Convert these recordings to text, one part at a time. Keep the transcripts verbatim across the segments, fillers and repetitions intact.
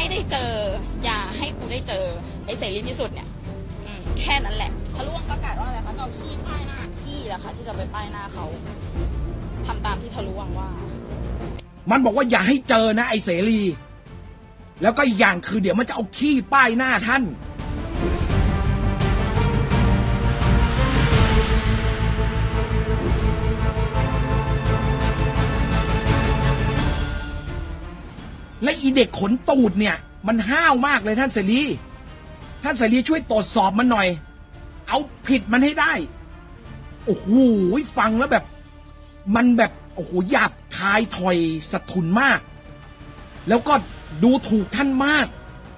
ให้ได้เจออย่าให้กูได้เจอไอ้เสรีพิสุทธิ์เนี่ยแค่นั้นแหละทะลุวังประกาศว่าอะไรคะเราขี้ป้ายหน้าขี้แหละค่ะที่จะไปป้ายหน้าเขาทำตามที่ทะลุวังว่ามันบอกว่าอย่าให้เจอนะไอ้เสรีแล้วก็อีกอย่างคือเดี๋ยวมันจะเอาขี้ป้ายหน้าท่านและอีเด็กขนตูดเนี่ยมันห้าวมากเลยท่านเสรีท่านเสรีช่วยตรวจสอบมันหน่อยเอาผิดมันให้ได้โอ้โหฟังแล้วแบบมันแบบโอ้โหหยาบคายถอยสะทุนมากแล้วก็ดูถูกท่านมาก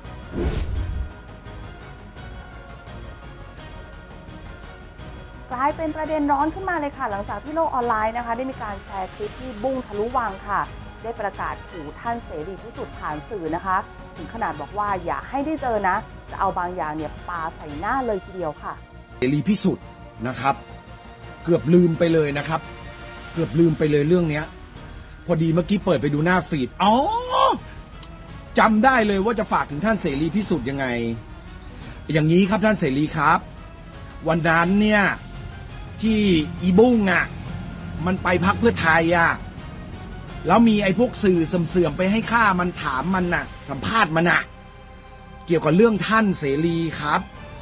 กลายเป็นประเด็นร้อนขึ้นมาเลยค่ะหลังจากที่โลกออนไลน์นะคะได้มีการแชร์คลิปที่บุ้งทะลุวังค่ะได้ประกาศขู่ท่านเสรีพิสุทธิ์ผ่านสื่อนะคะถึงขนาดบอกว่าอย่าให้ได้เจอนะจะเอาบางอย่างเนี่ยปาใส่หน้าเลยทีเดียวค่ะเสรีพิสุทธิ์นะครับเกือบลืมไปเลยนะครับเกือบลืมไปเลยเรื่องเนี้ยพอดีเมื่อกี้เปิดไปดูหน้าฟีดอ๋อจำได้เลยว่าจะฝากถึงท่านเสรีพิสุทธิ์ยังไงอย่างนี้ครับท่านเสรีครับวันนั้นเนี่ยที่อีบุ้งอ่ะมันไปพรรคเพื่อไทยอ่ะแล้วมีไอ้พวกสื่อเสื่อมๆไปให้ค่ามันถามมันน่ะสัมภาษณ์มันน่ะเกี่ยวกับเรื่องท่านเสรีครับ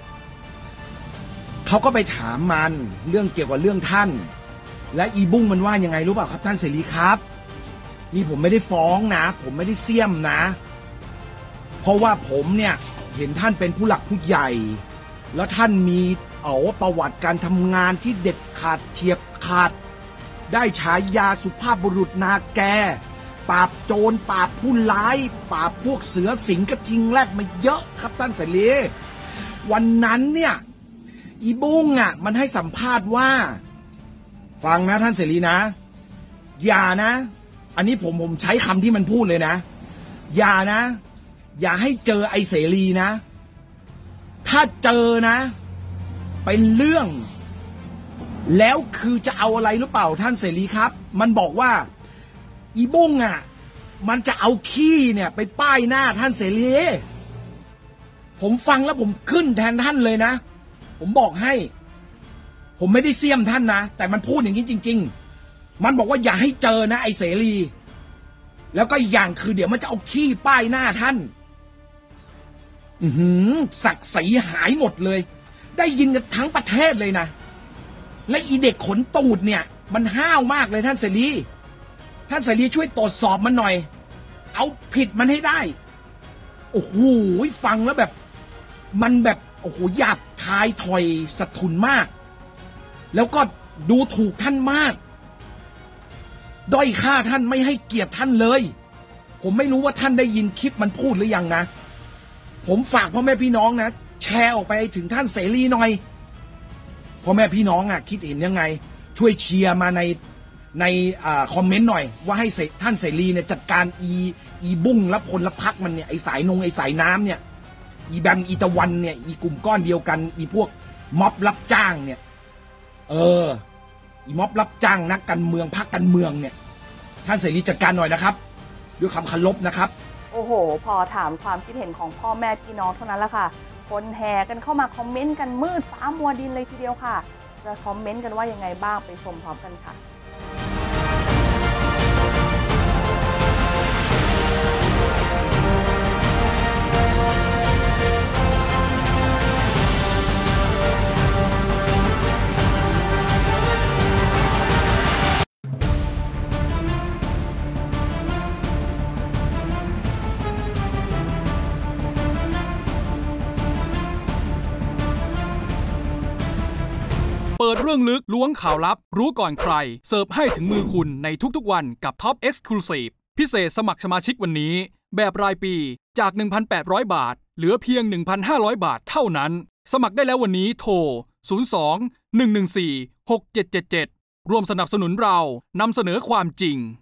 เขาก็ไปถามมันเรื่องเกี่ยวกับเรื่องท่านและอีบุ้งมันว่ายังไงรู้เปล่าครับท่านเสรีครับนี่ผมไม่ได้ฟ้องนะผมไม่ได้เสี่ยมนะเพราะว่าผมเนี่ยเห็นท่านเป็นผู้หลักผู้ใหญ่แล้วท่านมีเอาประวัติการทำงานที่เด็ดขาดเฉียบขาดได้ฉายาสุภาพบุรุษนาแกปราบโจรปราบผู้ร้ายปราบพวกเสือสิงกระทิงแรดมาเยอะครับท่านเสรีวันนั้นเนี่ยอีบุ้งอ่ะมันให้สัมภาษณ์ว่าฟังนะท่านเสรีนะอย่านะอันนี้ผมผมใช้คำที่มันพูดเลยนะอย่านะอย่าให้เจอไอ้เสรีนะถ้าเจอนะเป็นเรื่องแล้วคือจะเอาอะไรหรือเปล่าท่านเสรีครับมันบอกว่าอีบุ้งอ่ะมันจะเอาขี้เนี่ยไปป้ายหน้าท่านเสรีผมฟังแล้วผมขึ้นแทนท่านเลยนะผมบอกให้ผมไม่ได้เสี่ยมท่านนะแต่มันพูดอย่างนี้จริงๆมันบอกว่าอย่าให้เจอนะไอ้เสรีแล้วก็อีกอย่างคือเดี๋ยวมันจะเอาขี้ป้ายหน้าท่านอือหือศักดิ์ศรีหายหมดเลยได้ยินกันทั้งประเทศเลยนะและอีเด็กขนตูดเนี่ยมันห้าวมากเลยท่านเสรีท่านเสรีช่วยตรวจสอบมันหน่อยเอาผิดมันให้ได้โอ้โหฟังแล้วแบบมันแบบโอ้โหหยาบคายถอยสะทุนมากแล้วก็ดูถูกท่านมากด้อยค่าท่านไม่ให้เกียรติท่านเลยผมไม่รู้ว่าท่านได้ยินคลิปมันพูดหรือยังนะผมฝากพ่อแม่พี่น้องนะแชร์ออกไปถึงท่านเสรีหน่อยพ่อแม่พี่น้องอ่ะคิดเห็นยังไงช่วยเชียร์มาในในอ่าคอมเมนต์หน่อยว่าให้ท่านเสรีเนี่ยจัดการอีอีบุ้งและพลพรรคมันเนี่ยไอสายนงไอสายน้ำเนี่ยอีแบมอีตะวันเนี่ยอีกลุ่มก้อนเดียวกันอีพวกม็อบรับจ้างเนี่ยเอออีม็อบรับจ้างนักการเมืองพรรคการเมืองเนี่ยท่านเสรีจัดการหน่อยนะครับด้วยคำเคารพนะครับโอ้โหพอถามความคิดเห็นของพ่อแม่พี่น้องเท่านั้นแหละค่ะคนแห่กันเข้ามาคอมเมนต์กันมืดฟ้ามัวดินเลยทีเดียวค่ะจะคอมเมนต์กันว่ายังไงบ้างไปชมพร้อมกันค่ะเปิดเรื่องลึกล้วงข่าวลับรู้ก่อนใครเสิร์ฟให้ถึงมือคุณในทุกๆวันกับ Top Exclusive พิเศษสมัครสมาชิกวันนี้แบบรายปีจาก หนึ่งพันแปดร้อย บาทเหลือเพียง หนึ่งพันห้าร้อย บาทเท่านั้นสมัครได้แล้ววันนี้โทรศูนย์ สอง หนึ่ง หนึ่ง สี่ หก เจ็ด เจ็ด เจ็ดร่วมสนับสนุนเรานำเสนอความจริง